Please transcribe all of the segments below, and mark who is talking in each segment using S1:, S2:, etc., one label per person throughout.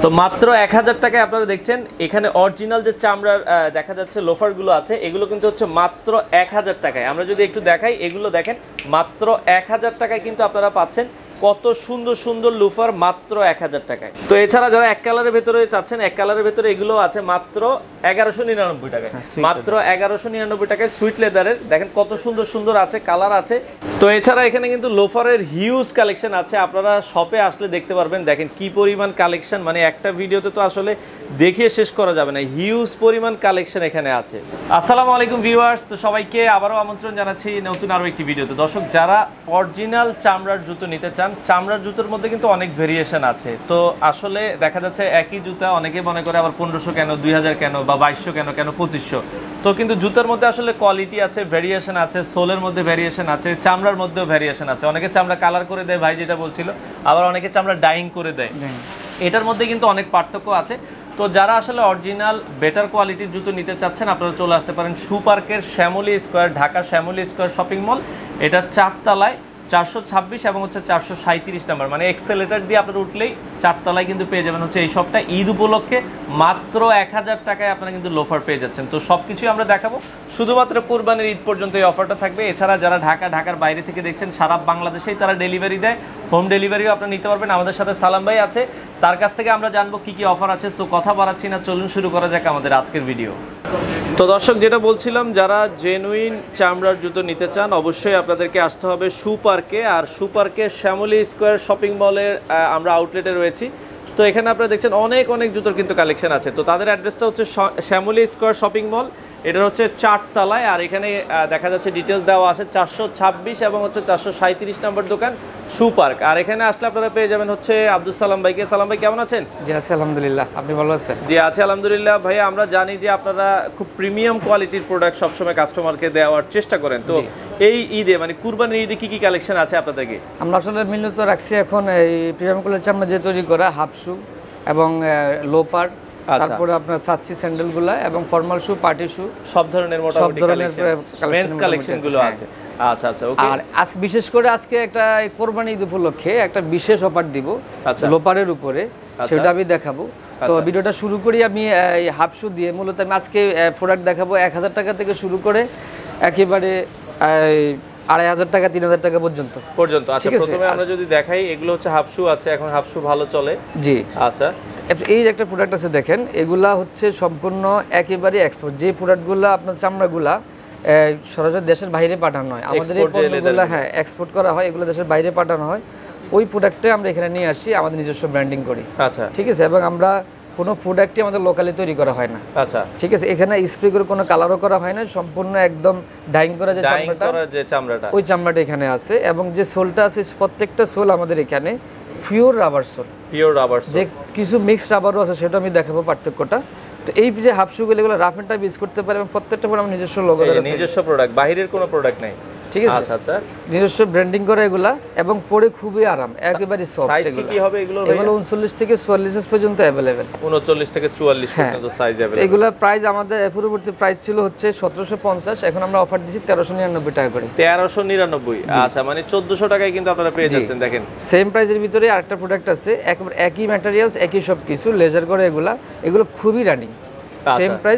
S1: তো মাত্র 1000 টাকায় আপনারা দেখছেন এখানে অরিজিনাল যে চামড়ার দেখা যাচ্ছে লোফারগুলো আছে এগুলো কিন্তু হচ্ছে মাত্র 1000 টাকায়। আমরা যদি একটু দেখাই, এগুলো দেখেন মাত্র 1000 টাকায় কিন্তু আপনারা পাচ্ছেন কত সুন্দর সুন্দর লুফার মাত্র 1000 টাকায়। তো এছাড়া যারা এক কালারের ভেতরে চাচ্ছেন, এক কালারের ভেতরে এগুলো আছে মাত্র 1199 টাকায়, মাত্র 1199 টাকায় সুইট লেদারের। দেখেন কত সুন্দর সুন্দর আছে, কালার আছে। তো এছাড়া এখানে কিন্তু লোফারের হিউজ কালেকশন আছে, আপনারা শপে আসলে দেখতে পারবেন। দেখেন কি পরিমাণ কালেকশন, মানে একটা ভিডিওতে তো আসলে দেখিয়ে শেষ করা যাবে না, হিউজ পরিমাণ কালেকশন এখানে আছে। আসসালামু আলাইকুম ভিউয়ার্স, তো সবাইকে আবারও আমন্ত্রণ জানাচ্ছি নতুন আরও একটি ভিডিওতে। দর্শক, যারা অরিজিনাল চামড়ার জুতো নিতে চান, চামড়ার জুতোর মধ্যে কিন্তু অনেক ভেরিয়েশন আছে। তো আসলে দেখা যাচ্ছে একই জুতা অনেকে মনে করে আবার 1500 কেন, 2000 কেন, বা 2200 কেন, 2500। তো কিন্তু জুতার মধ্যে আসলে কোয়ালিটি আছে, ভেরিয়েশন আছে, সোলের মধ্যে ভেরিয়েশন আছে, চামড়ার মধ্যেও ভেরিয়েশন আছে। অনেকে চামড়া কালার করে দেয়, ভাই যেটা বলছিল, আবার অনেকে চামড়া ডাইং করে দেয়। এটার মধ্যে কিন্তু অনেক পার্থক্য আছে। তো যারা আসলে অরিজিনাল বেটার কোয়ালিটির জুতো নিতে চাচ্ছেন, আপনারা চলে আসতে পারেন শু পার্কের Shyamoli square, Dhaka Shyamoli square shopping mall. এটার 4 তলায় 426 এবং হচ্ছে 437 নাম্বার, মানে এক্সেলেটার দিয়ে আপনারা উঠলেই 4 তলায় কিন্তু পেয়ে যাবেন হচ্ছে এই শপটা। ঈদ উপলক্ষে মাত্র 1000 টাকায় আপনারা কিন্তু লোফার পেয়ে যাচ্ছেন। তো সবকিছুই আমরা দেখাবো, শুধুমাত্র কুরবানির ঈদ পর্যন্ত এই অফারটা থাকবে। এছাড়া যারা ঢাকার বাইরে থেকে দেখছেন, সারা বাংলাদেশেই তারা ডেলিভারি দেয়, হোম ডেলিভারিও আপনারা নিতে পারবেন। আমাদের সাথে সালাম ভাই আছে, তার কাছ থেকে আমরা জানবো কি কি অফার আছে। সো কথা বাড়াচ্ছি না, চলুন শুরু করা যাক আমাদের আজকের ভিডিও। তো দর্শক, যেটা বলছিলাম, যারা জেনুইন চামড়ার জুতো নিতে চান অবশ্যই আপনাদেরকে আসতে হবে শু পার্কে। আর শু পার্কের শ্যামলী স্কোয়ার শপিং মলের আমরা আউটলেটে রয়েছি। তো এখানে আপনারা দেখছেন অনেক জুতোর কিন্তু কালেকশন আছে। তো তাদের অ্যাড্রেসটা হচ্ছে শ্যামলী স্কোয়ার শপিং মল, এটা হচ্ছে 4 তলায়। আর এখানে দেখা যাচ্ছে ডিটেলস দেওয়া আছে 426 এবং হচ্ছে 437 নম্বর দোকান শু পার্ক। আর এখানে আসলে আপনারা পেয়ে যাবেন হচ্ছে আব্দুল সালাম ভাইকে। সালাম ভাই, কেমন আছেন?
S2: জি আছি আলহামদুলিল্লাহ, আপনি ভালো আছেন?
S1: জি আছি আলহামদুলিল্লাহ। ভাই, আমরা জানি যে আপনারা খুব প্রিমিয়াম কোয়ালিটির প্রোডাক্ট সবসময় কাস্টমারকে দেওয়ার চেষ্টা করেন। তো এই ঈদে, মানে কুরবানির ঈদে কি কি কালেকশন আছে আপনাদেরকে?
S2: আমরা আসলে মূলত রাখছি এখন এই প্রিমিয়াম কোয়ালিটির চামড়া দিয়ে তৈরি করা হাফ শু এবং লোপার, তারপরে আপনার সাচ্চি স্যান্ডেলগুলা এবং ফর্মাল শু, পার্টি শু,
S1: সব ধরনের মোটামুটি মেন্স কালেকশন গুলো আছে। আচ্ছা আচ্ছা, ওকে। আর
S2: আজকে বিশেষ করে আজকে একটা কোরবানি ঈদ উপলক্ষে একটা বিশেষ অফার দিব লোপারের উপরে, সেটা আমি দেখাবো। তো ভিডিওটা শুরু করি আমি এই হাফ শু দিয়ে। মূলত আমি আজকে প্রোডাক্ট দেখাবো 1000 টাকা থেকে শুরু করে একেবারে 2500 টাকা, 3000 টাকা পর্যন্ত।
S1: আচ্ছা, প্রথমে আমরা যদি দেখাই, এগুলো হচ্ছে হাফ শু আছে, এখন হাফ শু ভালো চলে।
S2: জি
S1: আচ্ছা,
S2: এই একটা প্রোডাক্ট আছে দেখেন, এগুলা হচ্ছে সম্পূর্ণ একেবারে এক্সপোর্ট। যে প্রোডাক্টগুলো আপনার চামড়াগুলা সরাসরি দেশের বাইরে পাঠানো হয়, আমাদের এই পণ্যগুলো এক্সপোর্ট করা হয়, এগুলো দেশের বাইরে পাঠানো হয়। ওই প্রোডাক্টে আমরা এখানে নিয়ে আসি, আমাদের নিজস্ব ব্র্যান্ডিং করি। আচ্ছা, ঠিক আছে। এবং আমরা কোনো প্রোডাক্টই আমাদের লোকালি তৈরি করা হয় না। আচ্ছা, ঠিক আছে। এখানে স্প্রে করে কোনো কালারও করা হয় না, সম্পূর্ণ একদম ডাইং করা যে চামড়াটা, ওই চামড়াটা এখানে আছে। এবং যে সোলটা আছে, প্রত্যেকটা সোল আমাদের এখানে পিওর রাবার সোল, যে কিছু মিক্সড রাবারও আছে, সেটা আমি দেখাবো পার্থক্যটা। তো এই যে হাফ শুগুলো, এগুলো রাফ এন্ড টাফ ইউজ করতে পারে এবং প্রত্যেকটা পরে আমার নিজস্ব লোগো,
S1: নিজস্ব প্রোডাক্ট, বাইরের কোনো প্রোডাক্ট নাই।
S2: ঠিক আছে। আচ্ছা আচ্ছা, নিজস্ব ব্র্যান্ডিং করা এগুলা, এবং পরে খুবই আরাম, একেবারে সফট।
S1: সাইজ কি হবে এগুলো?
S2: এগুলো 39 থেকে 44 পর্যন্ত अवेलेबल।
S1: 39 থেকে 44 পর্যন্ত সাইজ अवेलेबल।
S2: এগুলা প্রাইস আমাদের পূর্ববর্তী প্রাইস ছিল হচ্ছে 1750, এখন আমরা অফার দিচ্ছি 1399 টাকা করে।
S1: 1399। আচ্ছা, মানে 1400 টাকায় কিন্তু আপনারা পেয়ে যাচ্ছেন। দেখেন
S2: সেম প্রাইসের ভিতরে আরেকটা প্রোডাক্ট আছে, একেবারে একই ম্যাটেরিয়ালস, একই সব কিছু, লেজার করে এগুলা, এগুলো খুবই রানিং। সেম প্রাইস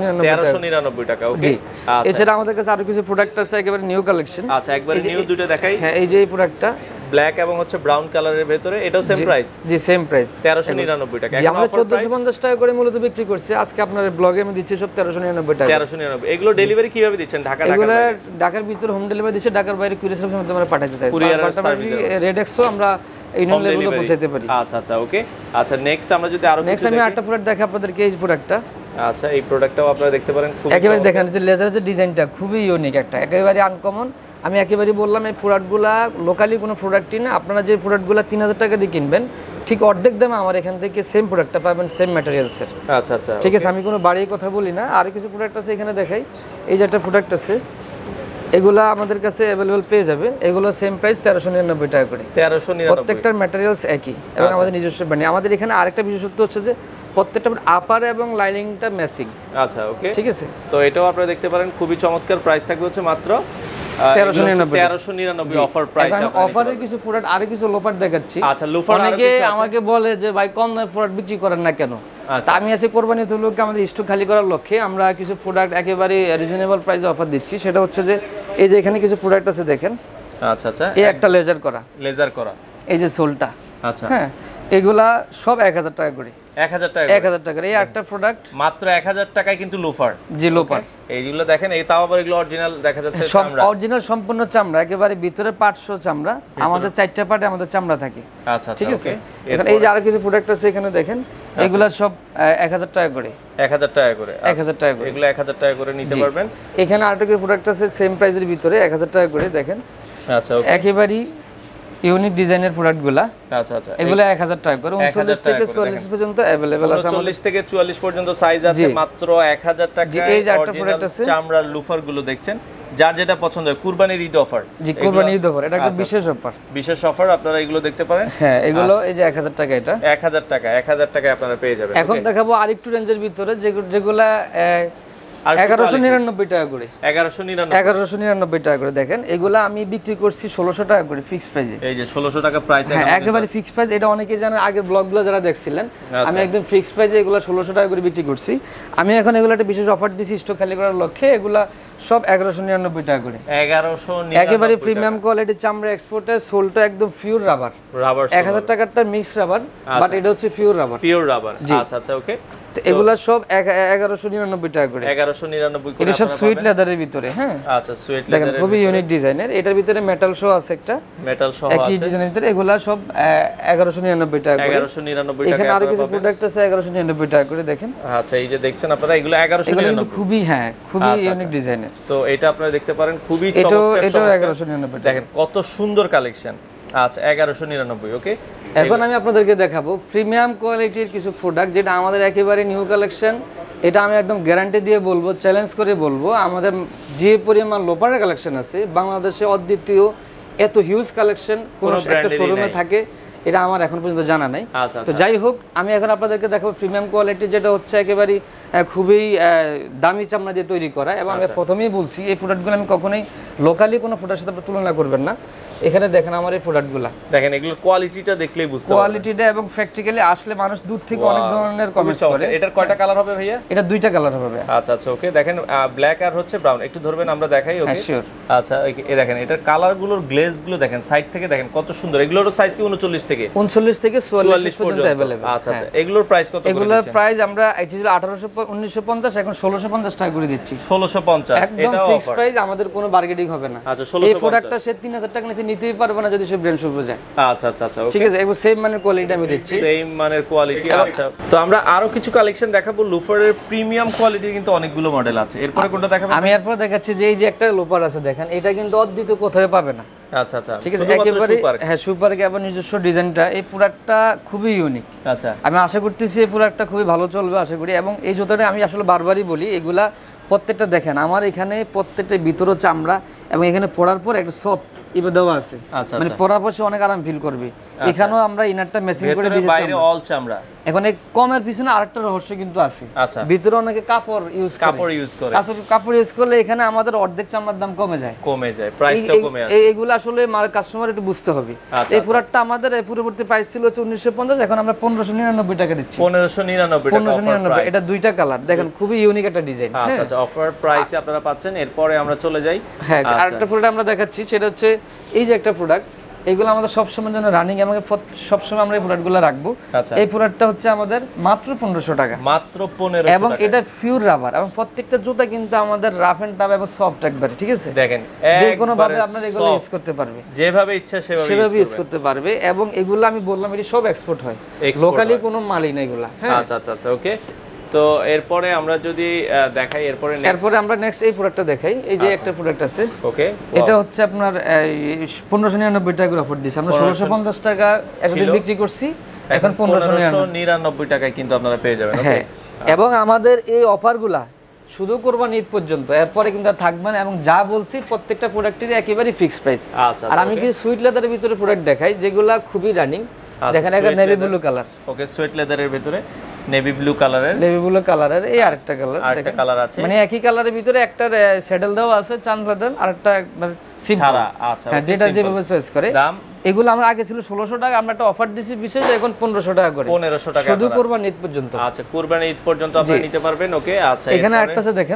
S2: 1399
S1: টাকা। ওকে।
S2: এছাড়া আমাদের কাছে আরো কিছু প্রোডাক্ট আছে, একেবারে নিউ কালেকশন।
S1: আচ্ছা, একবারে নিউ দুটো দেখাই।
S2: হ্যাঁ, এই যে এই প্রোডাক্টটা
S1: ব্ল্যাক এবং হচ্ছে ব্রাউন কালারের ভিতরে, এটাও সেম প্রাইস।
S2: জি, সেম প্রাইস
S1: 1399 টাকা।
S2: এখন আমরা 1450 টাকা করে মূলত বিক্রি করছি, আজকে আপনাদের ব্লগে আমি দিচ্ছি সব 1399 টাকা।
S1: 1399। এগুলো ডেলিভারি কিভাবে দিচ্ছেন?
S2: এগুলো ঢাকার ভিতর হোম ডেলিভারি দিচ্ছে, ঢাকার বাইরে কুরিয়ার সার্ভিসের মাধ্যমে আমরা পাঠাতে দেই। রেড এক্সও আমরা এই নিউ লেভেলে পৌঁছাতে পারি।
S1: আচ্ছা আচ্ছা, ওকে। আচ্ছা, নেক্সট আমরা যদি আরো
S2: নেক্সট আমি আরেকটা প্রোডাক্ট দেখাই আপনাদেরকে, এই প্রোডাক্টটা।
S1: আচ্ছা, এই প্রোডাক্টটাও আপনারা দেখতে পারেন, খুব
S2: একেবারে দেখেন যে লেজারের যে ডিজাইনটা খুবই ইউনিক, একটা একেবারে আনকমন। আমি একেবারে বললাম, এই প্রোডাক্টগুলা লোকালি কোনো প্রোডাক্টই না। আপনারা যে প্রোডাক্টগুলা 3000 টাকা দিয়ে কিনবেন, ঠিক অর্ধেক দামে আমার এখান থেকে সেম প্রোডাক্টটা পাবেন, সেম ম্যাটেরিয়ালসের।
S1: আচ্ছা আচ্ছা,
S2: ঠিক আছে। আমি কোনো বাড়ির কথা বলি না। আর কিছু প্রোডাক্ট আছে এখানে দেখাই, এই যে একটা প্রোডাক্ট আছে, এগুলা আমাদের কাছে अवेलेबल পেয়ে যাবে। এগুলো সেম প্রাইস 1399 টাকা করে।
S1: 1399।
S2: প্রত্যেকটার ম্যাটেরিয়ালস একই এবং আমাদের নিজস্ব ব্র্যান্ড। আমাদের এখানে আরেকটা বিশেষত্ব হচ্ছে যে প্রত্যেকটা আপার এবং লাইনিংটা ম্যাচিং।
S1: আচ্ছা, ওকে,
S2: ঠিক আছে।
S1: তো এটাও আপনারা দেখতে পারেন, খুবই চমৎকার। প্রাইস থাকবে হচ্ছে মাত্র 1399 অফার প্রাইস।
S2: এখন অফারে কিছু প্রোডাক্ট আর কিছু লোফার দেখাচ্ছি।
S1: আচ্ছা, লোফার
S2: অনেকে আমাকে বলে যে ভাই কম দামে প্রোডাক্ট বিক্রি করেন না কেন? তা আমি আজকে কোরবানি উপলক্ষে আমাদের স্টক খালি করার লক্ষ্যে আমরা কিছু প্রোডাক্ট একেবারে রিজনেবল প্রাইসে অফার দিচ্ছি। সেটা হচ্ছে যে এই যে এখানে কিছু প্রোডাক্ট আছে দেখেন।
S1: আচ্ছা আচ্ছা,
S2: এই একটা লেজার করা, এই যে সোলটা,
S1: আচ্ছা
S2: হ্যাঁ, এগুলা সব 1000 টাকা করে।
S1: 1000 টাকা,
S2: 1000 টাকা। এই একটা প্রোডাক্ট
S1: মাত্র 1000 টাকায় কিন্তু লোফার।
S2: জি, লোফার।
S1: এইগুলো দেখেন, এই তাও আবার এগুলো অরিজিনাল দেখা যাচ্ছে চামড়া,
S2: অরিজিনাল সম্পূর্ণ চামড়া, একেবারে ভিতরে পাটশো চামড়া। আমাদের 4টা পার্টে আমাদের চামড়া থাকে।
S1: আচ্ছা,
S2: ঠিক আছে। এখন এই যে আরো কিছু প্রোডাক্ট আছে এখানে দেখেন, এগুলা সব 1000 টাকা করে।
S1: 1000 টাকা করে,
S2: 1000 টাকা করে,
S1: এগুলো 1000 টাকা করে নিতে পারবেন।
S2: এখানে আরেকটা কিছু প্রোডাক্ট আছে সেম প্রাইসের ভিতরে 1000 টাকা করে দেখেন।
S1: আচ্ছা,
S2: একেবারে ইউনিক ডিজাইনের প্রোডাক্টগুলা।
S1: আচ্ছা আচ্ছা,
S2: এগুলো 1000 টাকা করে। 39 থেকে 44 পর্যন্ত अवेलेबल আছে।
S1: 40 থেকে 44 পর্যন্ত সাইজ আছে, মাত্র 1000 টাকা।
S2: এই যে একটা প্রোডাক্ট আছে,
S1: চামড়ার লোফার গুলো দেখছেন, যার যেটা পছন্দ হয়। কুরবানির ঈদ অফার।
S2: জি, কুরবানির ঈদ অফার, এটা একটা বিশেষ অফার।
S1: বিশেষ অফার, আপনারা এগুলো দেখতে পারেন।
S2: হ্যাঁ, এগুলো এই যে 1000 টাকা, এটা
S1: 1000 টাকা। 1000 টাকায় আপনারা পেয়ে যাবেন।
S2: এখন দেখাবো আরেকটু রেঞ্জের ভিতরে যেগুলা 1199 টাকা করে। 1199 টাকা করে দেখেন। এগুলা আমি বিক্রি করছি 1600 টাকা করে ফিক্স প্রাইসে।
S1: এই যে 1600 টাকা প্রাইস,
S2: একেবারে ফিক্স প্রাইস। এটা অনেকেই জানেন, আগের ব্লগগুলো যারা দেখছিলেন, আমি একদম ফিক্স প্রাইসে এগুলা 1600 টাকা করে বিক্রি করছি। আমি এখন এগুলা একটা বিশেষ অফার দিছি স্টক খালি করার লক্ষ্যে। এগুলা সব 1199 টাকা করে।
S1: 1199
S2: একেবারে প্রিমিয়াম কোয়ালিটি চামড়া, এক্সপোর্টের, সোলটা একদম পিওর রাবার। 1000 টাকারটা মিক্স রাবার, বাট এটা হচ্ছে পিওর রাবার। আচ্ছা আচ্ছা, ওকে। এগুলা সব 1199 টাকা করে।
S1: 1199 করে।
S2: এটা সব সুইট লেদারের ভিতরে। হ্যাঁ,
S1: আচ্ছা, সুইট লেদারের,
S2: দেখেন খুবই ইউনিক ডিজাইনের। এটার ভিতরে মেটাল শো আছে, একটা
S1: মেটাল শো আছে
S2: একই ডিজাইনের ভিতরে। এগুলা সব 1199 টাকা করে।
S1: 1199 টাকা।
S2: এখানে আরো কিছু প্রোডাক্ট আছে 1199 টাকা করে দেখেন।
S1: আচ্ছা, এই যে দেখছেন আপনারা, এগুলো 1199।
S2: খুবই, হ্যাঁ, খুবই ইউনিক ডিজাইনের।
S1: তো এটা আপনারা দেখতে পারেন, খুবই চমৎকার।
S2: এটাও 1199 টাকা।
S1: দেখেন কত সুন্দর কালেকশন। আচ্ছা, 1199, ওকে।
S2: এখন আমি আপনাদেরকে দেখাবো প্রিমিয়াম কোয়ালিটির কিছু প্রোডাক্ট, যেটা আমাদের একেবারে নিউ কালেকশন। এটা আমি একদম গ্যারান্টি দিয়ে বলবো, চ্যালেঞ্জ করে বলবো, আমাদের যে পরিমাণ লোপারের কালেকশন আছে বাংলাদেশে অদ্বিতীয়, এত হিউজ কালেকশন কোন একটা শোরুমে থাকে এটা আমার এখন পর্যন্ত জানা নাই। তো যাই হোক, আমি এখন আপনাদেরকে দেখাবো প্রিমিয়াম কোয়ালিটি, যেটা হচ্ছে একেবারে খুবই দামি চামড়া দিয়ে তৈরি করা। এবং আমি প্রথমেই বলছি, এই প্রোডাক্টগুলো আমি কখনোই লোকালি কোনো প্রোডাক্টের সাথে আপনারা তুলনা করবেন না। এখানে দেখেন আমার এই প্রোডাক্টগুলো,
S1: দেখেন এগুলোর কোয়ালিটিটা দেখলেই বুঝতে পারবেন।
S2: কোয়ালিটিটা এবং প্র্যাকটিক্যালি আসলে মানুষ দূর থেকে অনেক ধরনের কমেন্টস করে।
S1: এটার কয়টা কালার হবে ভাইয়া?
S2: এটা 2টা কালার হবে।
S1: আচ্ছা আচ্ছা, ওকে। দেখেন ব্ল্যাক আর হচ্ছে ব্রাউন, একটু ধরবেন, আমরা দেখাই। Okay,
S2: sure.
S1: আচ্ছা, এই দেখেন এটার কালারগুলোর গ্লেজগুলো দেখেন, সাইড থেকে দেখেন কত সুন্দর। এগুলোর সাইজ কি 39 থেকে
S2: 44 পর্যন্ত अवेलेबल।
S1: আচ্ছা আচ্ছা, এগুলোর প্রাইস কত করে দিচ্ছেন?
S2: এগুলোর প্রাইস আমরা অ্যাকচুয়ালি 1950, এখন 1650 টাকা করে দিচ্ছি।
S1: 1650,
S2: একদম ফিক্স প্রাইস, আমাদের কোনো বার্গেটিং হবে না।
S1: আচ্ছা, 1650।
S2: এই প্রোডাক্টটা সে 3000 টাকা নিচে নিতেই পারবে না যদি সে ব্র্যান্ড শপে যায়।
S1: আচ্ছা আচ্ছা আচ্ছা,
S2: ঠিক আছে। এবং সেম মানের কোয়ালিটি আমি দিচ্ছি,
S1: সেম মানের কোয়ালিটি। আচ্ছা, তো আমরা আরো কিছু কালেকশন দেখাবো লোফারের প্রিমিয়াম কোয়ালিটির, কিন্তু অনেকগুলো মডেল আছে। এরপরে কোনটা দেখাবো?
S2: আমি এরপর দেখাচ্ছি যে এই যে একটা লোফার আছে দেখেন, এটা কিন্তু অদ্বিতীয় কোথাও পাবে না।
S1: আচ্ছা আচ্ছা,
S2: ঠিক আছে। একেবারে হ্যাঁ, সুপারকে আবার নিজস্ব ডিজাইনটা, এই প্রোডাক্টটা খুবই ইউনিক।
S1: আচ্ছা,
S2: আমি আশা করতেছি এই প্রোডাক্টটা খুবই ভালো চলবে আশা করি। এবং এই জুতোটা আমি আসলে বারবারই বলি, এগুলা প্রত্যেকটা দেখেন আমার এখানে প্রত্যেকটা ভিতরও চামড়া, এবং এখানে পরার পর একটা সফট ইবে দেওয়া আছে, মানে পরার পর সে অনেক আরাম ফিল করবে। এখানেও আমরা ইনারটা মেশিং করে দিয়েছি,
S1: বাইরে অল চামড়া।
S2: এখন এই কমের পিছনে আরেকটা রহস্য কিন্তু আছে।
S1: আচ্ছা,
S2: ভিতরে অনেকে কাপড় ইউজ করে। কাপড় ইউজ করলে এখানে আমাদের অর্ধেক চামড়ার দাম কমে যায়,
S1: প্রাইসটাও কমে আসে।
S2: এইগুলো আসলে কাস্টমার একটু বুঝতে হবে। এই প্রোডাক্টটা আমাদের পূর্ববর্তী প্রাইস ছিল 1950, এখন আমরা 1599 টাকা দিচ্ছি। 1599। এটা 2টা কালার দেখেন, খুবই ইউনিক একটা ডিজাইন।
S1: আচ্ছা আচ্ছা, অফার প্রাইসে আপনারা পাচ্ছেন। এরপরে আমরা চলে যাই।
S2: হ্যাঁ, আরেকটা প্রোডাক্ট আমরা দেখাচ্ছি, সেটা হচ্ছে এই যে একটা প্রোডাক্ট, এগুলো আমাদের সবসময় জন্য রানিং, এবং সবসময় আমরা এই প্রোডাক্টগুলো রাখবো। এই প্রোডাক্টটা হচ্ছে আমাদের মাত্র 1500 টাকা,
S1: মাত্র 1500।
S2: এবং এটা পিওর রাবার, এবং প্রত্যেকটা জুতা কিন্তু আমাদের রাফ এন্ড টাফ এবং সফট একবারে। ঠিক আছে,
S1: দেখেন
S2: যে কোনো ভাবে আপনারা এগুলো ইউজ করতে পারবে,
S1: যেভাবে ইচ্ছা সেভাবে
S2: ইউজ করতে পারবে। এবং এগুলো আমি বললাম এটি সব এক্সপোর্ট হয়, লোকালি কোনো মালই না এগুলা। হ্যাঁ,
S1: আচ্ছা আচ্ছা আচ্ছা, ওকে। তো এরপরে আমরা যদি দেখাই, এরপরে আমরা
S2: নেক্সট এই প্রোডাক্টটা দেখাই। এই যে একটা প্রোডাক্ট আছে,
S1: ওকে।
S2: এটা হচ্ছে আপনার 1599 টাকা অফার দিয়েছি আমরা। 1650 টাকা একদিন বিক্রি করছি, এখন
S1: 1599 টাকায় কিন্তু আপনারা পেয়ে যাবেন। ওকে,
S2: এবং আমাদের এই অফারগুলা শুধু কোরবানি ঈদ পর্যন্ত, এরপরে কিন্তু আর থাকবে না। এবং যা বলছি প্রত্যেকটা প্রোডাক্টেরই একেবারে ফিক্সড প্রাইস। আর আমি কি সুইট লেদারের ভিতরে প্রোডাক্ট দেখাই যেগুলা খুবই রানিং। দেখেন একটা নেভি ব্লু কালার,
S1: ওকে, সুইট লেদারের ভিতরে। নেভি ব্লু কালারের,
S2: এই আরেকটা কালার
S1: আছে,
S2: মানে একই কালারের ভিতরে একটা স্যাডেল দেওয়া আছে চাঁদ বাদল, আরেকটা একবার সিম্পল।
S1: আচ্ছা,
S2: যেটা যেভাবে চয়েস করে। দাম এগুলো আমরা আগে ছিল 1600 টাকা, আমরা একটা অফার দিছি বিশেষ, এখন 1500 টাকা করে,
S1: 1500 টাকা
S2: শুধু কুরবানি ঈদ পর্যন্ত।
S1: আচ্ছা, কুরবানি ঈদ পর্যন্ত আপনি নিতে পারবেন। ওকে, আচ্ছা,
S2: এখানে একটা আছে দেখেন,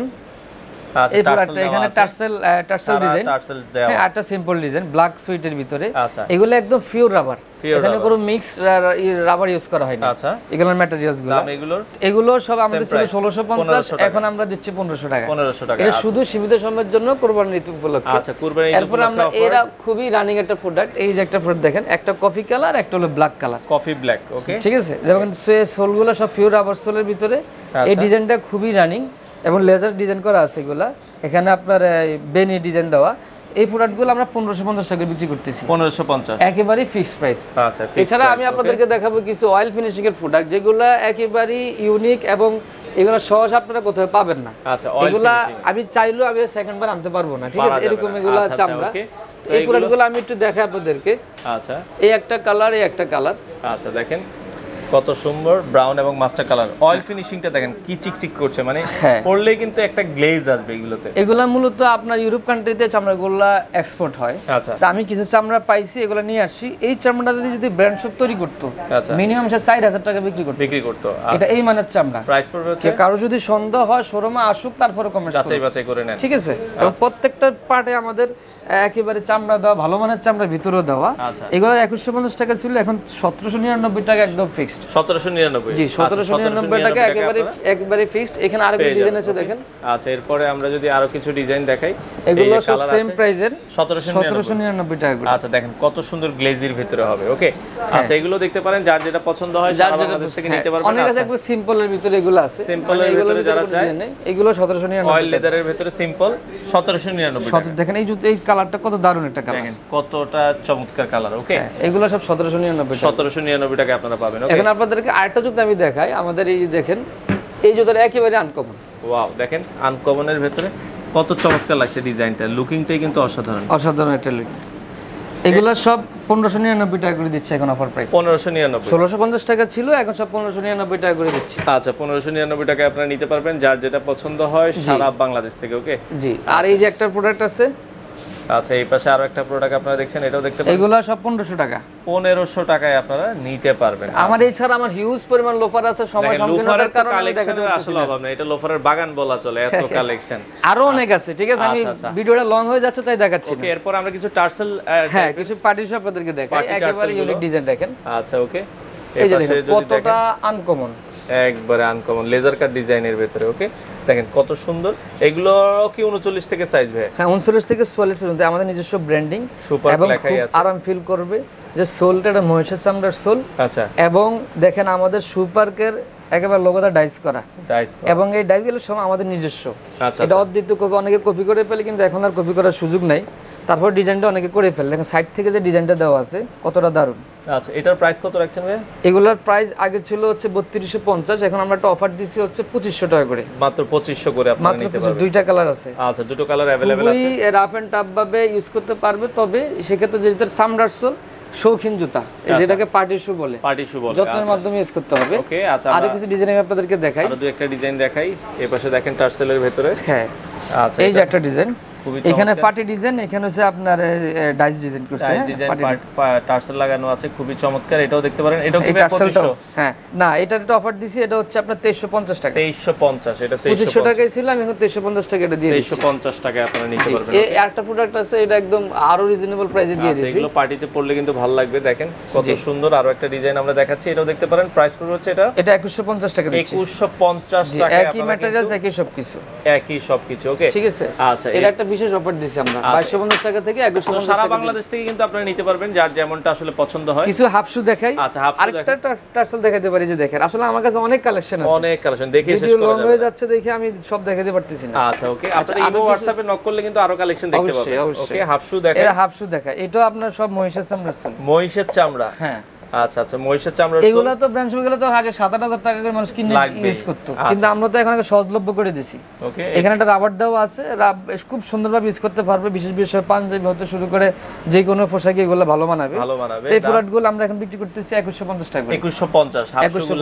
S2: এই প্রোডাক্টটা এখানে টার্সেল ডিজাইন, হ্যাঁ, একটা সিম্পল ডিজাইন ব্ল্যাক সুইটের ভিতরে। এগুলো একদম পিওর রাবার, এখানে কোনো মিক্স রাবার ইউজ করা হয় না।
S1: আচ্ছা,
S2: এগুলোর ম্যাটেরিয়ালস গুলো, এগুলো সব আমাদের ছিল 1650, এখন আমরা দিচ্ছি 1500 টাকা।
S1: 1500 টাকা,
S2: এটা শুধু সীমিত সময়ের জন্য কুরবানি ঈদ উপলক্ষে।
S1: আচ্ছা, কুরবানি ঈদ
S2: এরপর আমরা এরা খুবই রানিং একটা প্রোডাক্ট, এই যে একটা প্রোডাক্ট দেখেন, একটা কফি কালার, একটা হলো black colour,
S1: coffee black. Okay,
S2: ঠিক আছে, দেখেন সোলগুলো সব পিওর রাবার সোলের ভিতরে। এই ডিজাইনটা খুবই রানিং এবং লেজার ডিজাইন করা আছে এগুলা, এখানে আপনার বেনি ডিজাইন দেওয়া। এই প্রোডাক্টগুলো আমরা 1550 টাকা বিক্রি করতেছি,
S1: 1550
S2: একেবারে ফিক্সড প্রাইস।
S1: আচ্ছা,
S2: এছাড়া আমি আপনাদেরকে দেখাবো কিছু অয়েল ফিনিশিং এর প্রোডাক্ট, যেগুলো একেবারে ইউনিক এবং এগুলো সহজ আপনারা কোথাও পাবেন না।
S1: আচ্ছা,
S2: এগুলা আমি চাইলেও আমি সেকেন্ড বার আনতে পারবো না, ঠিক আছে, এরকম এগুলা চামড়া। এই প্রোডাক্টগুলো আমি একটু দেখাই আপনাদেরকে।
S1: আচ্ছা,
S2: এই একটা কালার, এই একটা কালার।
S1: আচ্ছা, দেখেন কত সুন্দর ব্রাউন এবং মাস্টার কালার। অয়েল ফিনিশিংটা দেখেন কি চিকচিক করছে, মানে পরলেই কিন্তু একটা গ্লেজ আসবে এগুলোতে।
S2: এগুলা মূলত আপনার ইউরোপ কান্ট্রিতে চামড়াগুলা এক্সপোর্ট হয়।
S1: আচ্ছা,
S2: তা আমি কিছু চামড়া পাইছি, এগুলা নিয়ে আসি। এই চামড়াটা যদি ব্র্যান্ড শপ তৈরি করতো, মিনিমাম 4000 টাকা বিক্রি করতো। এটা এই মানের চামড়া। প্রাইস পড়বে হচ্ছে, কারো যদি সন্দেহ হয় শোরুমে আসুক, তারপরে কমেন্ট
S1: যাচাই বাছাই করে নেন,
S2: ঠিক আছে। এবং প্রত্যেকটা পার্টে আমাদের একেবারে চামড়া দেওয়া, ভালো মানের চামড়া ভিতরেও দেওয়া। এগুলো 2150 টাকা ছিল, এখন 1799 টাকা একদম ফিক্সড।
S1: 1799,
S2: জি, 1799 টাকা একেবারে ফিক্সড। এখানে আরেকটা ডিজাইন আছে দেখেন।
S1: আচ্ছা, এরপরে আমরা যদি আরো কিছু ডিজাইন দেখাই,
S2: এগুলো সব সেম প্রাইসের,
S1: 1799 টাকা। আচ্ছা, দেখেন কত সুন্দর গ্লেজির ভিতরে হবে। ওকে, আচ্ছা, এগুলো দেখতে পারেন, যার যেটা পছন্দ হয় সারা বাংলাদেশ থেকে নিতে পারবেন।
S2: অনেক আছে একবার সিম্পলের ভিতরে এগুলো আছে,
S1: সিম্পলের ভিতরে যারা চায়
S2: এগুলো 1799,
S1: অয়েল লেদারের ভিতরে সিম্পল 1799 টাকা।
S2: দেখেন এই কালারটা কত দারুণ একটা কালার,
S1: দেখেন কতটা চমৎকার কালার। ওকে,
S2: এগুলো সব 1799
S1: টাকা আপনারা পাবেন। ওকে,
S2: এখন আপনাদেরকে আরেকটা জুতা আমি দেখাই। আমাদের এই যে দেখেন, এই জুতাটা একেবারে আনকমন।
S1: ওয়াও, দেখেন আনকমনের ভিতরে কত চমৎকার লাগছে ডিজাইনটা, লুকিংটাই কিন্তু অসাধারণ একটা লুক।
S2: এগুলো সব 1599 টাকা করে দিচ্ছে এখন অফার প্রাইস।
S1: 1599,
S2: 1650 টাকা ছিল, এখন সব 1599 টাকা করে দিচ্ছি।
S1: আচ্ছা, 1599 টাকা আপনারা নিতে পারবেন, যার যেটা পছন্দ হয় সারা বাংলাদেশ থেকে। ওকে,
S2: জি। আর এই যে একটা প্রোডাক্ট আছে,
S1: আচ্ছা, এই পাশে আরো একটা প্রোডাক্ট আপনারা দেখছেন, এটাও দেখতে পাবেন।
S2: এগুলো সব 1500 টাকা,
S1: 1500 টাকায় আপনারা নিতে পারবেন।
S2: আমার এই ছাড়া আমার হিউজ পরিমাণ লোফার আছে, সময় সংকীর্ণতার কারণে
S1: কালেকশনের আসলে অভাব নেই, এটা লোফারের বাগান বলা চলে, এত কালেকশন
S2: আরো অনেক আছে, ঠিক আছে। আমি ভিডিওটা লং হয়ে যাচ্ছে তাই দেখাচ্ছি।
S1: ওকে, এরপর আমরা কিছু টার্সেল,
S2: হ্যাঁ, কিছু পার্টি শপ আপনাদেরকে দেখাই, একেবারে ইউনিক ডিজাইন দেখেন।
S1: আচ্ছা, ওকে,
S2: এই যে দেখেন কতটা আনকমন,
S1: একবারে আনকমন লেজার কাট ডিজাইনের ভিতরে। ওকে, দেখেন কত সুন্দর। এগুলো কি 39 থেকে সাইজ ভাই?
S2: হ্যাঁ, 39 থেকে 44 পর্যন্ত আমাদের নিজস্ব ব্র্যান্ডিং,
S1: সুপার লেখাই আছে,
S2: আরাম ফিল করবে। যে সোলটা এটা মহিষের চামড়ার সোল।
S1: আচ্ছা,
S2: এবং দেখেন আমাদের সুপারকের একেবারে লোগোটা ডাইস করা, এবং এই ডাইসগুলো সব আমাদের নিজস্ব। এটা অদ্বিতীয় কপি, অনেকে কপি করে ফেলে, কিন্তু এখন আর কপি করার সুযোগ নাই। তারপর ডিজাইনটা অনেকে করে ফেলে, দেখেন সাইড থেকে যে ডিজাইনটা দেওয়া আছে কতটা দারুণ।
S1: আচ্ছা, এটার প্রাইস কত রাখছেন ভাই?
S2: এগুলোর প্রাইস আগে ছিল হচ্ছে 3250, এখন আমরা একটা অফার দিছি হচ্ছে 2500 টাকা করে,
S1: মাত্র 2500 করে আপনারা নিতে পারবেন।
S2: দুইটা কালার আছে।
S1: আচ্ছা, দুটো কালার अवेलेबल আছে,
S2: রাফ এন্ড টাফ ভাবে ইউজ করতে পারবে। তবে সেক্ষেত্রে যেটা সামরার সোল শৌখিন জুতা, যেটাকে পার্টি শু বলে, যত্নের মাধ্যমে ইউজ করতে হবে।
S1: ওকে, আচ্ছা,
S2: আরো কিছু ডিজাইন আমি আপনাদেরকে দেখাই,
S1: আরো দুই একটা ডিজাইন দেখাই। এই পাশে দেখেন টার্সেলের ভিতরে,
S2: হ্যাঁ, আচ্ছা, এই যে একটা ডিজাইন, এখানে পার্টি ডিজাইন, এখানে হচ্ছে আপনার ডাইস ডিজাইন করছে,
S1: টার্সেল লাগানো আছে, খুবই চমৎকার। এটাও দেখতে পারেন, এটাও কি 2500?
S2: হ্যাঁ, না, এটার একটা অফার দিছি, এটা হচ্ছে আপনার 2350 টাকা।
S1: 2350, এটা
S2: 2500 টাকায় ছিল, আমি এখন 2350 টাকা এটা দিয়ে দিচ্ছি।
S1: 2350 টাকায় আপনারা নিতে পারবেন।
S2: এই আরেকটা প্রোডাক্ট আছে, এটা একদম আরো রিজনেবল প্রাইসে দিয়ে দিছি।
S1: এগুলো পার্টিতে পড়লে কিন্তু ভালো লাগবে। দেখেন কত সুন্দর, আরো একটা ডিজাইন আমরা দেখাচ্ছি, এটাও দেখতে পারেন। প্রাইস পড়বে হচ্ছে এটা
S2: 2150 টাকা দিচ্ছি।
S1: 2150 টাকা,
S2: একই ম্যাটেরিয়ালস, একই সবকিছু।
S1: ওকে,
S2: ঠিক আছে।
S1: আচ্ছা,
S2: এটা একটা বিশেষ অফার দিছি আমরা 2250 টাকা থেকে 2150
S1: সারা বাংলাদেশ থেকে কিন্তু আপনারা নিতে পারবেন, যার যেমনটা আসলে পছন্দ হয়।
S2: কিছু হাফশু দেখাই। আচ্ছা, আরেকটা টার্সেল দেখাতে পারি, যে দেখেন আসলে আমার কাছে অনেক কালেকশন আছে,
S1: অনেক কালেকশন দেখে শেষ করা যাবে,
S2: হয়ে যাচ্ছে দেখে আমি সব দেখাতে পারতেছি না।
S1: আচ্ছা, ওকে, আপনারা ইমো হোয়াটসঅ্যাপে নক করলে কিন্তু আরো কালেকশন দেখতে পাবেন। ওকে, হাফশু দেখেন,
S2: এটা হাফশু দেখাই, এটা আপনার সব মহিষের চামড়া,
S1: মহিষের চামড়া।
S2: হ্যাঁ,
S1: আচ্ছা, আচ্ছা, মহিষের চামড়া।
S2: এগুলো তো ব্র্যান্ড শপগুলো তো আগে 7-8000 টাকা করে মানুষ কিনে ইউজ করতো, কিন্তু আমরা তো এখন সহজলভ্য করে দিছি।
S1: ওকে,
S2: এখানে একটা রাবার দেওয়া আছে, খুব সুন্দরভাবে ইউজ করতে পারবে, বিশেষ বিশেষ পাঞ্জাবি হতে শুরু করে যে কোনো পোশাকে এগুলো ভালো মানাবে। এই প্রোডাক্টগুলো আমরা এখন বিক্রি করতেছি 2150 টাকা করে।
S1: 2150 হাফশুগুলা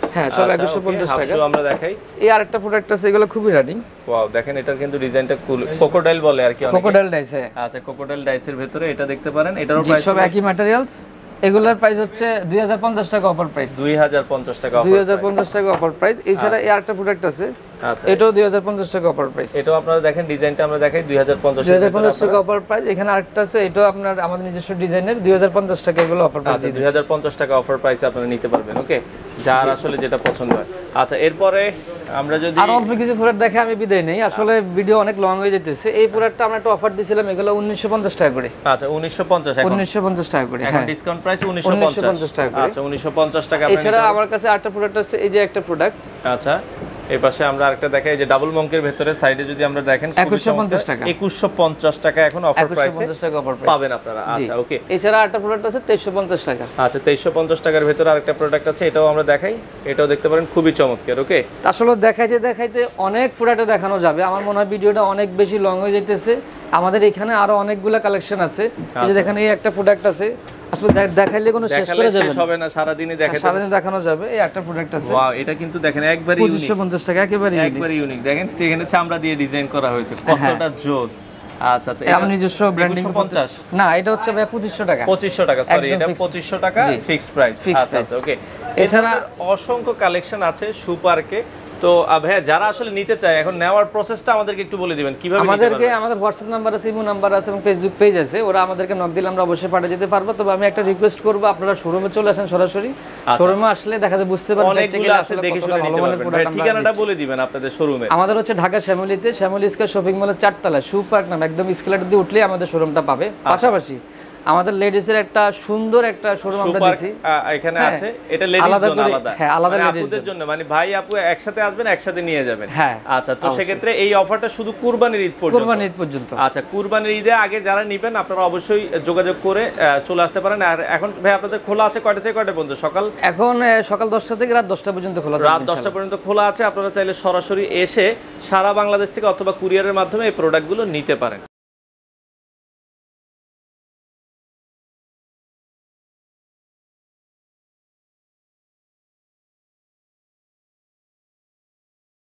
S2: হ্যাঁ সব 2150 টাকা।
S1: আমরা দেখাই
S2: এই আরেকটা প্রোডাক্ট আছে, এগুলো খুবই রানিং।
S1: ওয়াও, দেখেন এটার কিন্তু ডিজাইনটা কুল, ক্রোকোডাইল বলে আর কি অনেকে।
S2: Crocodile dies.
S1: আচ্ছা, ক্রোকোডাইল ডাইসের ভিতরে এটা দেখতে পারেন, এটারও প্রাইস
S2: সব একই ম্যাটেরিয়ালস। এগুলোর প্রাইস হচ্ছে 2050 টাকা অফার প্রাইস।
S1: 2050 টাকা অফার,
S2: 2050 টাকা অফার প্রাইস। এছাড়া এই আরেকটা প্রোডাক্ট আছে,
S1: আচ্ছা
S2: এটাও 2050 টাকা অফার প্রাইস।
S1: এটাও আপনারা দেখেন ডিজাইনটা আমরা দেখাই
S2: 2050 টাকা অফার প্রাইস। এখানে আরেকটা আছে, এটাও আপনার আমাদের নিজস্ব ডিজাইনের 2050 টাকা, এগুলো অফার প্রাইস।
S1: আচ্ছা 2050 টাকা অফার প্রাইসে আপনারা নিতে পারবেন। ওকে, যার আসলে যেটা পছন্দ হয়। আচ্ছা, এরপরে আমরা যদি
S2: আর অল্প কিছু প্রোডাক্ট দেখে আমি বিদায় নেই, আসলে ভিডিও অনেক লং হয়ে যেতেছে। এই প্রোডাক্টটা আমরা একটা অফার দিয়েছিলাম, এগুলো 1950 টাকা করে।
S1: আচ্ছা 1950, এখন
S2: 1950 টাকা করে,
S1: এখন ডিসকাউন্ট প্রাইস 1950
S2: টাকা করে।
S1: আচ্ছা 1950 টাকা।
S2: এছাড়া আমার কাছে আরেকটা প্রোডাক্ট আছে, এই যে একটা প্রোডাক্ট।
S1: আচ্ছা, এই পাশে আমরা আরেকটা দেখাই, যে ডাবল মঙ্কের ভিতরে সাইডে যদি আমরা দেখেন
S2: 2150 টাকা,
S1: 2150 টাকা এখন অফার প্রাইসে পাবেন আপনারা। আচ্ছা ওকে,
S2: এছাড়া আরেকটা প্রোডাক্ট আছে 2350 টাকা।
S1: আচ্ছা 2350 টাকার ভিতরে আরেকটা প্রোডাক্ট আছে, এটাও আমরা দেখাই, এটাও দেখতে পারেন, খুবই চমৎকার। ওকে,
S2: আসলে দেখাইতে অনেক প্রোডাক্ট দেখানো যাবে, আমার মনে হয় ভিডিওটা অনেক বেশি লং হয়ে যাইতেছে। আমাদের এখানে আরো অনেকগুলো কালেকশন আছে, এই যে দেখেন এই একটা প্রোডাক্ট আছে, আসলে দেখাইলে কোনো শেষ করা যাবে না,
S1: সারা দিনই
S2: দেখানো যাবে। এই একটা প্রোডাক্ট আছে,
S1: ওয়াও, এটা কিন্তু দেখেন একবারই ইউনিক,
S2: 2550 টাকা, একেবারে
S1: ইউনিক। দেখেন যেখানে চামড়া দিয়ে ডিজাইন করা হয়েছে, কতটা জোস। আচ্ছা আচ্ছা,
S2: এটা নিজস্ব ব্র্যান্ডিং।
S1: 50
S2: না, এটা হচ্ছে ভাই 2500 টাকা।
S1: 2500 টাকা, সরি, এটা 2500 টাকা ফিক্সড প্রাইস। আচ্ছা আচ্ছা ওকে। এছাড়া অসংখ্য কালেকশন আছে শু পার্কে। তো ভাইয়া, যারা আসলে নিতে চায়, এখন নেওয়ার প্রসেসটা আমাদেরকে একটু বলে দিবেন কিভাবে নিতে পারবে?
S2: আমাদের হোয়াটসঅ্যাপ নাম্বার আছে, ইমো নাম্বার আছে এবং ফেসবুক পেজ আছে, ওরা আমাদেরকে নক দিলে আমরা অবশ্যই পাঠিয়ে দিতে পারবো। তবে আমি একটা রিকোয়েস্ট করব, আপনারা শোরুমে চলে আসেন সরাসরি। শোরুমে আসলে দেখা যায় বুঝতে পারবেন
S1: অনেকগুলো আছে, দেখে শুনে নিতে পারবেন। ঠিকানাটা বলে দিবেন আপনাদের শোরুমে।
S2: আমাদের হচ্ছে ঢাকা শ্যামলীতে, শ্যামলী স্কয়ার শপিং মলের 4 তলায় শু পার্ক নাম, একদম স্কেলেটর দিয়ে উঠলেই আমাদের শোরুমটা পাবে। পাশাপাশি আমাদের লেডিসের একটা সুন্দর একটা শোরুম আমরা দিছি
S1: এখানে আছে, এটা লেডিস জোন আলাদা।
S2: হ্যাঁ, আলাদা
S1: আপুদের জন্য, মানে ভাই আপু একসাথে আসবেন, একসাথে নিয়ে যাবেন।
S2: হ্যাঁ,
S1: আচ্ছা, তো সেক্ষেত্রে এই অফারটা শুধু কুরবানির ঈদ পর্যন্ত। আচ্ছা, কুরবানির ঈদে আগে যারা নেবেন আপনারা অবশ্যই যোগাযোগ করে চলে আসতে পারেন। আর এখন ভাই আপনাদের খোলা আছে কয়টা থেকে কয়টা পর্যন্ত? এখন
S2: সকাল 10টা থেকে রাত 10টা পর্যন্ত খোলা,
S1: রাত 10টা পর্যন্ত খোলা আছে। আপনারা চাইলে সরাসরি এসে সারা বাংলাদেশ থেকে অথবা কুরিয়ারের মাধ্যমে এই প্রোডাক্টগুলো নিতে পারেন।